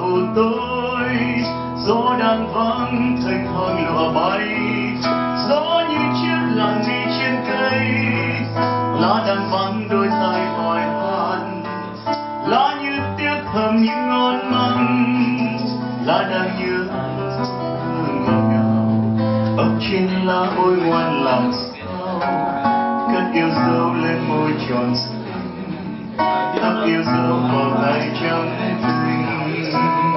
u tối, gió đang vắng thênh thang lùa bay, gió như chiếc làn đi trên cây, lá đang vắng đôi tai hỏi han, lá như tiếc thầm những ngon măng, lá đang nhớ hương ngọt ngào, ấp trên lá ôi ngoan làm sao, cất yêu dấu lên môi tròn xinh, thắp yêu dấu vào ngày trăng tinh.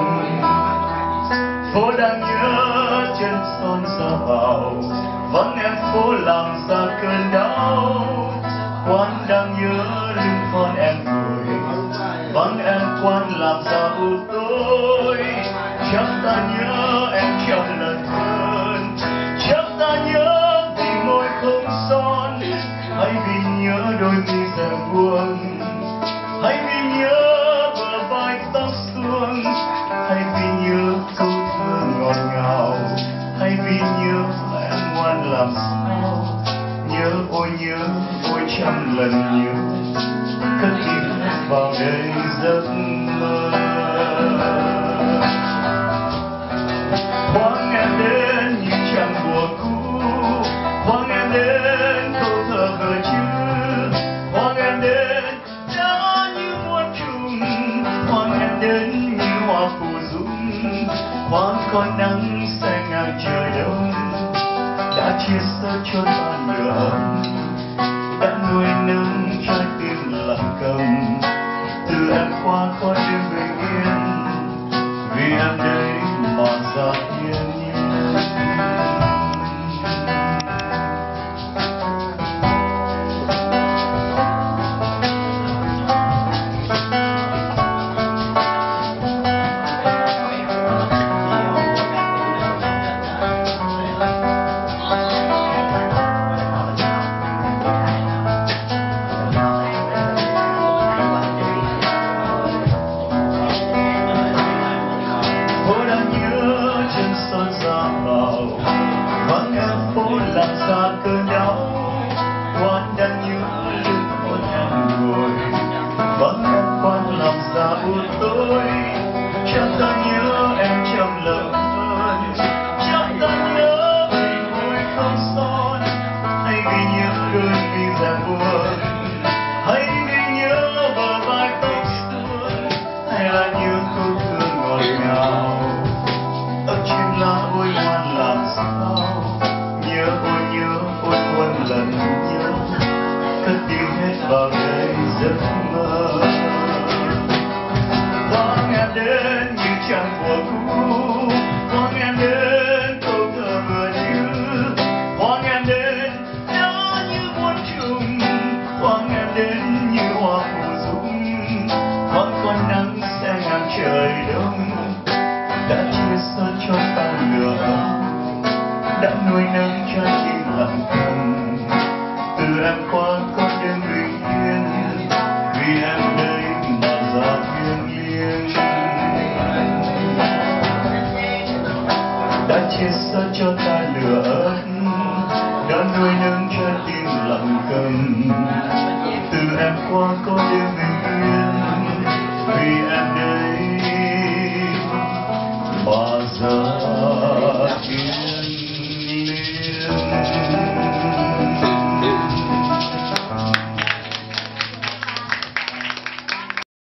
Phố đang nhớ chân son xa vào, vắng em phố làm ra cơn đau. Quán đang nhớ lưng con em ngồi, vắng em quán làm ra u tối. Chắc ta nhớ em trong lần hơn, chắc ta nhớ vì môi không son, hay vì nhớ đôi mi rèm buông, hay vì nhớ bờ vai tóc suông, hay vì nhớ câu thơ ngọt ngào, hay vì nhớ em ngoan làm sao. Nhớ ôi trăm lần nhớ, cất đi vào đây giấc mơ. Khoáng em đến như chẳng bùa cũ, khoáng em đến câu thơ vừa chữ, khoáng em đến đã như muôn trùng, khoáng em đến như hoa phù dung, khoáng con nắng sẽ ngang trời đông, đã chia sẻ cho ta lửa ấm, đã nuôi nấng trái tim lặng câm. Từ em qua con đêm bình yên, vì em đây mà ra thiên nhiên. Làm ra cơn đau, quan đang nhớ lưng con em ngồi, vắng em quan làm ra u tối. Chắc ta nhớ em trong lòng hơn, chắc ta nhớ vì môi không son, hay vì nhớ đôi mi rèm buông, hay vì nhớ bờ vai tóc suông, hay là nhớ câu thơ ngọt ngào, ở trên lá ôi ngoan làm sao. Nhớ ôi muôn lần nhớ, cất đi hết vào đây giấc mơ. Khoáng em đến như chẳng của cũ, khoáng em đến câu thơ vừa chữ, khoáng em đến đã như muôn trùng, khoáng em đến như hoa phù dung, khoáng con nắng sẽ ngang trời đông, đã chia sẻ cho ta lửa ấm, đã nuôi nấng trái tim lặng thầm. Từ em qua con đêm bình yên, vì em đây mà ra thiêng liêng. Đã chia sẻ cho ta lửa ấm, đã nuôi nấng trái tim lặng cầm. Từ em qua con đêm bình yên, vì em đây mà ra thiêng.